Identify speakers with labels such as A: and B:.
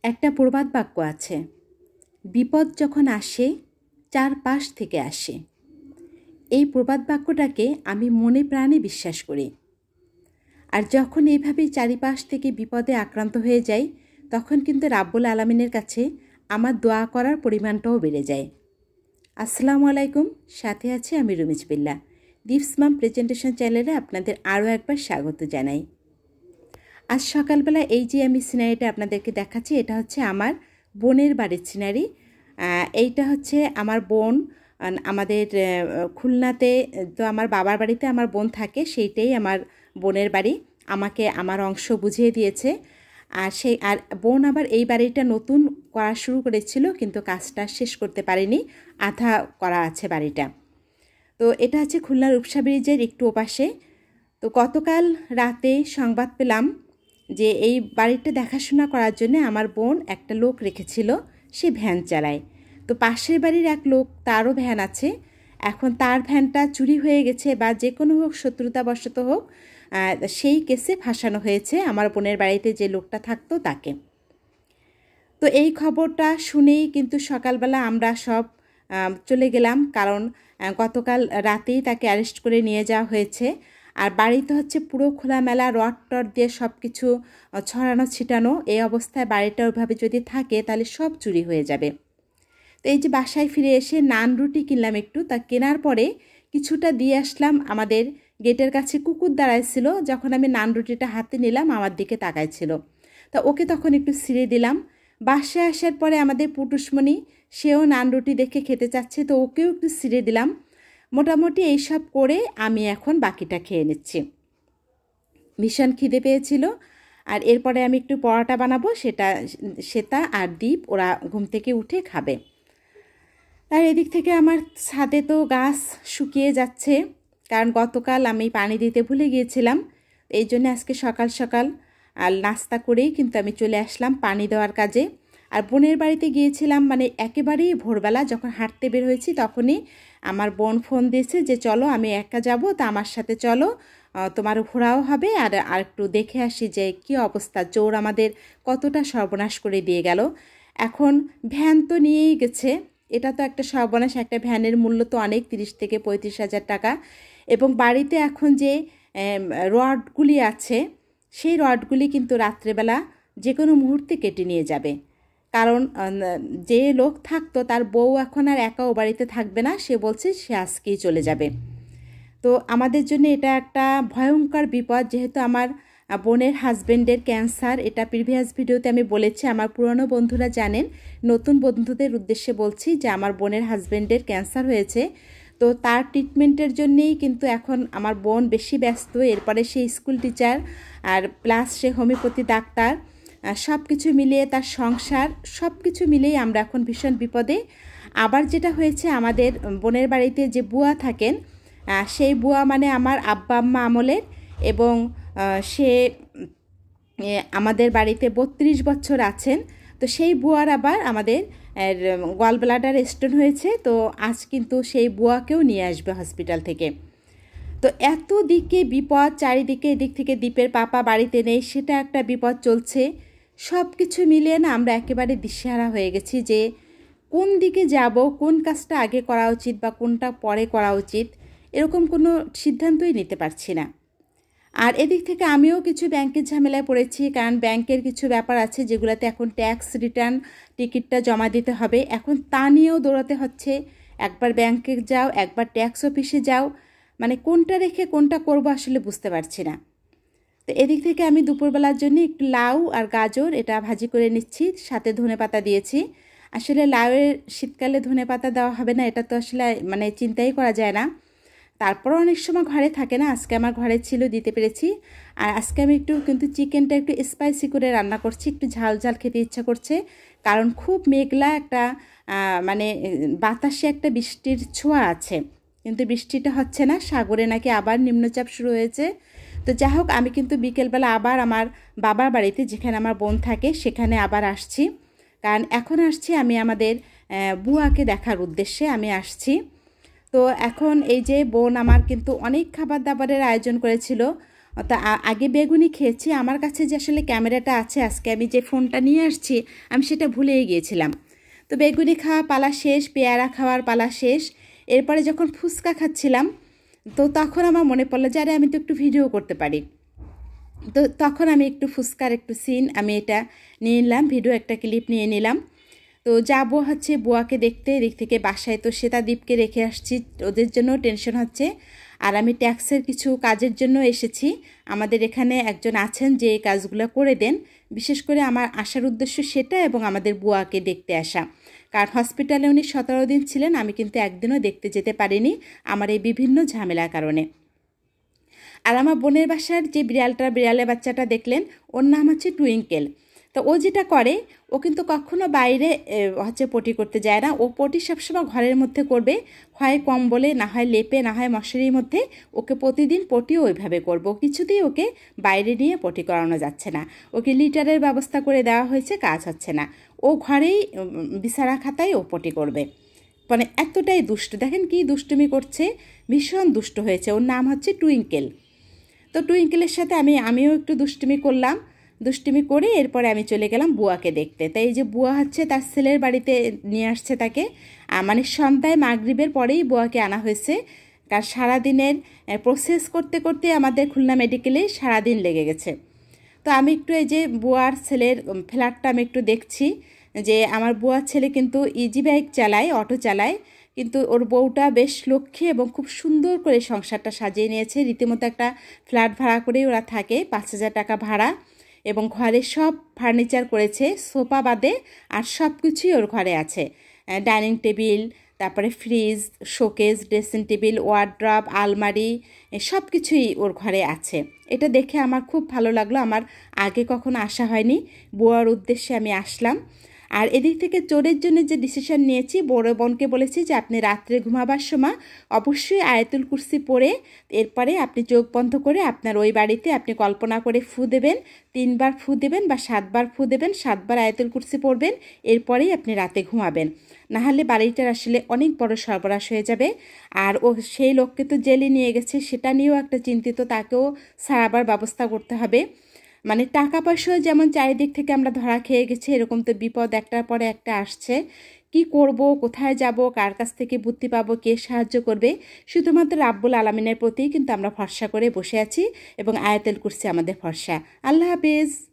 A: একটা প্রবাদ বাক্য আছে, বিপদ যখন আসে চারপাশ থেকে আসে। এই প্রবাদ বাক্যটাকে আমি মনে প্রাণে বিশ্বাস করি। আর যখন এইভাবে চারিপাশ থেকে বিপদে আক্রান্ত হয়ে যাই, তখন কিন্তু রাব্বুল আলামিনের কাছে আমার দোয়া করার পরিমাণটাও বেড়ে যায়। আসসালামু আলাইকুম, সাথে আছি আমি রুমিজ বিল্লাহ। দিপস মাম প্রেজেন্টেশন চ্যানেলে আপনাদের আরও একবার স্বাগত জানাই। আজ সকালবেলা এই যে আমি সিনারিটা আপনাদেরকে দেখাচ্ছি, এটা হচ্ছে আমার বোনের বাড়ির সিনারি। এইটা হচ্ছে আমার বোন, আমাদের খুলনাতে তো আমার বাবার বাড়িতে আমার বোন থাকে, সেইটাই আমার বোনের বাড়ি। আমাকে আমার অংশ বুঝিয়ে দিয়েছে। আর বোন আবার এই বাড়িটা নতুন করা শুরু করেছিল, কিন্তু কাজটা শেষ করতে পারেনি, আধা করা আছে বাড়িটা। তো এটা হচ্ছে খুলনা রূপসা ব্রিজের একটু ওপাশে। তো গতকাল রাতে সংবাদ পেলাম যে এই বাড়িটা দেখাশোনা করার জন্য আমার বোন একটা লোক রেখেছিল, সে ভ্যান চালায়। তো পাশের বাড়ির এক লোক, তারও ভ্যান আছে, এখন তার ভ্যানটা চুরি হয়ে গেছে বা যে কোনো হোক শত্রুতাবশত হোক, সেই কেসে ফাঁসানো হয়েছে আমার বোনের বাড়িতে যে লোকটা থাকতো তাকে। তো এই খবরটা শুনেই কিন্তু সকালবেলা আমরা সব চলে গেলাম, কারণ গতকাল রাতেই তাকে অ্যারেস্ট করে নিয়ে যাওয়া হয়েছে। আর বাড়িতে হচ্ছে পুরো খোলামেলা রড টড দিয়ে সব কিছু ছড়ানো ছিটানো। এই অবস্থায় বাড়িটা ওইভাবে যদি থাকে তাহলে সব চুরি হয়ে যাবে। তো এই যে বাসায় ফিরে এসে নান রুটি কিনলাম একটু, তা কেনার পরে কিছুটা দিয়ে আসলাম। আমাদের গেটের কাছে কুকুর দাঁড়াইছিল, যখন আমি নান রুটিটা হাতে নিলাম আমার দিকে তাকাইছিল, তা ওকে তখন একটু ছিঁড়ে দিলাম। বাসায় আসার পরে আমাদের পুটুসমণি, সেও নান রুটি দেখে খেতে চাচ্ছে, তো ওকেও একটু ছিঁড়ে দিলাম। মোটামুটি এইসব করে আমি এখন বাকিটা খেয়ে নিচ্ছি। ভীষণ খিদে পেয়েছিল। আর এরপরে আমি একটু পরোটা বানাবো, সেটা আর দীপ ওরা ঘুম থেকে উঠে খাবে। আর এদিক থেকে আমার ছাদে তো গাছ শুকিয়ে যাচ্ছে, কারণ গতকাল আমি পানি দিতে ভুলে গিয়েছিলাম। এই জন্য আজকে সকাল সকাল আর নাস্তা করেই কিন্তু আমি চলে আসলাম পানি দেওয়ার কাজে। আর বোনের বাড়িতে গিয়েছিলাম, মানে একেবারেই ভোরবেলা যখন হাঁটতে বের হয়েছি তখনই আমার বোন ফোন দিয়েছে যে চলো, আমি একা যাব, তা আমার সাথে চলো, তোমার ঘোরাও হবে, আর একটু দেখে আসি যে কী অবস্থা, চোর আমাদের কতটা সর্বনাশ করে দিয়ে গেল। এখন ভ্যান তো নিয়েই গেছে, এটা তো একটা সর্বনাশ। একটা ভ্যানের মূল্য তো অনেক, 30 থেকে 35,000 টাকা। এবং বাড়িতে এখন যে রডগুলি আছে, সেই রডগুলি কিন্তু রাত্রেবেলা যে কোনো মুহূর্তে কেটে নিয়ে যাবে, কারণ যে লোক থাকতো তার বউ এখন আর একা ও বাড়িতে থাকবে না, সে বলছে সে আজকেই চলে যাবে। তো আমাদের জন্য এটা একটা ভয়ঙ্কর বিপদ, যেহেতু আমার বোনের হাজব্যান্ডের ক্যান্সার। এটা প্রিভিয়াস ভিডিওতে আমি বলেছি, আমার পুরনো বন্ধুরা জানেন। নতুন বন্ধুদের উদ্দেশ্যে বলছি যে আমার বোনের হাজব্যান্ডের ক্যান্সার হয়েছে, তো তার ট্রিটমেন্টের জন্যেই কিন্তু এখন আমার বোন বেশি ব্যস্ত। এরপরে সে স্কুল টিচার, আর প্লাস সে হোমিওপ্যাথি ডাক্তার, সব কিছু মিলিয়ে তার সংসার, সব কিছু মিলিয়ে আমরা এখন ভীষণ বিপদে। আবার যেটা হয়েছে, আমাদের বোনের বাড়িতে যে বুয়া থাকেন, সেই বুয়া মানে আমার আব্বা আম্মা আমলের, এবং সে আমাদের বাড়িতে 32 বছর আছেন। তো সেই বুয়ার আবার আমাদের গল ব্লাডার স্টোন হয়েছে, তো আজ কিন্তু সেই বুয়াকেও নিয়ে আসবে হসপিটাল থেকে। তো এত দিকে বিপদ চারিদিকে, এদিক থেকে দ্বীপের পাপা বাড়িতে নেই, সেটা একটা বিপদ চলছে। সব কিছু মিলিয়ে না আমরা একেবারে দিশেহারা হয়ে গেছি যে কোন দিকে যাব, কোন কাজটা আগে করা উচিত বা কোনটা পরে করা উচিত, এরকম কোনো সিদ্ধান্তই নিতে পারছি না। আর এদিক থেকে আমিও কিছু ব্যাংকের ঝামেলায় পড়েছি, কারণ ব্যাংকের কিছু ব্যাপার আছে যেগুলোতে এখন ট্যাক্স রিটার্ন টিকিটটা জমা দিতে হবে, এখন তা নিয়েও দৌড়াতে হচ্ছে। একবার ব্যাংকে যাও, একবার ট্যাক্স অফিসে যাও, মানে কোনটা রেখে কোনটা করব আসলে বুঝতে পারছি না। তো এদিক থেকে আমি দুপুরবেলার জন্য একটু লাউ আর গাজর এটা ভাজি করে নিচ্ছি, সাথে ধনেপাতা দিয়েছি। আসলে লাউয়ের শীতকালে ধনেপাতা দেওয়া হবে না, এটা তো আসলে মানে চিন্তাই করা যায় না। তারপরও অনেক সময় ঘরে থাকে না, আজকে আমার ঘরে ছিল, দিতে পেরেছি। আর আজকে আমি একটু কিন্তু চিকেনটা একটু স্পাইসি করে রান্না করছি, একটু ঝাল ঝাল খেতে ইচ্ছা করছে, কারণ খুব মেঘলা একটা মানে বাতাসে একটা বৃষ্টির ছোঁয়া আছে, কিন্তু বৃষ্টিটা হচ্ছে না। সাগরে নাকি আবার নিম্নচাপ শুরু হয়েছে। তো যাই হোক, আমি কিন্তু বিকেলবেলা আবার আমার বাবার বাড়িতে, যেখানে আমার বোন থাকে, সেখানে আবার আসছি, কারণ এখন আসছি আমি আমাদের বুয়াকে দেখার উদ্দেশ্যে আমি আসছি। তো এখন এই যে বোন আমার কিন্তু অনেক খাবার দাবারের আয়োজন করেছিল, তো আগে বেগুনি খেয়েছি। আমার কাছে যে আসলে ক্যামেরাটা আছে, আজকে আমি যে ফোনটা নিয়ে আসছি আমি সেটা ভুলেই গিয়েছিলাম। তো বেগুনি খাওয়া পালা শেষ, পেয়ারা খাওয়ার পালা শেষ। এরপরে যখন ফুচকা খাচ্ছিলাম তো তখন আমার মনে পড়লো যে আরে আমি তো একটু ভিডিও করতে পারি। তো তখন আমি একটু ফুচকার একটু সিন আমি এটা নিয়ে নিলাম, ভিডিও একটা ক্লিপ নিয়ে নিলাম। তো যাবো হচ্ছে বুয়াকে দেখতে, এদিক থেকে বাসায় তো শ্বেতাদীপকে রেখে আসছি, ওদের জন্য টেনশন হচ্ছে। আর আমি ট্যাক্সের কিছু কাজের জন্য এসেছি। আমাদের এখানে একজন আছেন যে এই কাজগুলো করে দেন। বিশেষ করে আমার আসার উদ্দেশ্য সেটা, এবং আমাদের বুয়াকে দেখতে আসা। কারণ হসপিটালে উনি 17 দিন ছিলেন, আমি কিন্তু একদিনও দেখতে যেতে পারিনি আমার এই বিভিন্ন ঝামেলার কারণে। আর আমার বোনের বাসার যে বিড়ালের বাচ্চাটা দেখলেন, ওর নাম হচ্ছে টুইঙ্কেল। তো ও যেটা করে, ও কিন্তু কখনো বাইরে হচ্ছে পটি করতে যায় না। ও পটি সবসময় ঘরের মধ্যে করবে, হয় কম্বলে, না হয় লেপে, না হয় মশারির মধ্যে। ওকে প্রতিদিন পটিও ওইভাবে করবো, কিছুতেই ওকে বাইরে নিয়ে পটি করানো যাচ্ছে না। ওকে লিটারের ব্যবস্থা করে দেওয়া হয়েছে, কাজ হচ্ছে না। ও ঘরেই বিছানা খাতায় ও পটি করবে। মানে এতটাই দুষ্ট, দেখেন কি দুষ্টুমি করছে, ভীষণ দুষ্ট হয়েছে। ওর নাম হচ্ছে টুইঙ্কেল। তো টুইঙ্কেলের সাথে আমিও একটু দুষ্টুমি করলাম। দুষ্টুমি করে এরপরে আমি চলে গেলাম বুয়াকে দেখতে। তাই এই যে বুয়া হচ্ছে তার ছেলের বাড়িতে নিয়ে আসছে তাকে, মানে সন্ধ্যায় মাগরিবের পরেই বুয়াকে আনা হয়েছে। তার সারাদিনের প্রসেস করতে করতে আমাদের খুলনা মেডিকেলে সারাদিন লেগে গেছে। তো আমি একটু এই যে বুয়ার ছেলের ফ্ল্যাটটা আমি একটু দেখছি, যে আমার বুয়ার ছেলে কিন্তু ইজি বাইক চালায়, অটো চালায়, কিন্তু ওর বউটা বেশ লক্ষ্মী এবং খুব সুন্দর করে সংসারটা সাজিয়ে নিয়েছে। রীতিমতো একটা ফ্ল্যাট ভাড়া করেই ওরা থাকে, 5,000 টাকা ভাড়া, এবং ঘরে সব ফার্নিচার করেছে, সোফা বাদে আর সব কিছুই ওর ঘরে আছে। ডাইনিং টেবিল, তারপরে fridge, showcase, dressing table, wardrobe, আলমারি, সব কিছুই ওর ঘরে আছে। এটা দেখে আমার খুব ভালো লাগলো, আমার আগে কখনো আসা হয়নি। বুয়ার উদ্দেশ্যে আমি আসলাম। আর এদিক থেকে চোরের জন্য যে ডিসিশন নিয়েছি, বড় বোনকে বলেছি যে আপনি রাত্রে ঘুমাবার সময় অবশ্যই আয়াতুল কুরসি পড়ে এরপরে আপনি চোখ বন্ধ করে আপনার ওই বাড়িতে আপনি কল্পনা করে ফু দেবেন, 3 বার ফু দেবেন বা 7 বার ফু দেবেন, 7 বার আয়াতুল কুরসি পড়বেন, এরপরেই আপনি রাতে ঘুমাবেন। নাহলে বাড়িটার আসলে অনেক বড় সর্বনাশ হয়ে যাবে। আর ও সেই লোককে তো জেলে নিয়ে গেছে, সেটা নিয়েও একটা চিন্তিত, তাকেও ছাড়াবার ব্যবস্থা করতে হবে। মানে টাকা পয়সাও যেমন চারিদিক থেকে আমরা ধরা খেয়ে গেছি, এরকম তো বিপদ একটার পরে একটা আসছে। কি করব, কোথায় যাব, কার কাছ থেকে বুদ্ধি পাবো, কে সাহায্য করবে? শুধুমাত্র রাব্বুল আলামিনের প্রতিই কিন্তু আমরা ভরসা করে বসে আছি, এবং আয়াতুল কুরসি আমাদের ভরসা। আল্লাহ হাফেজ।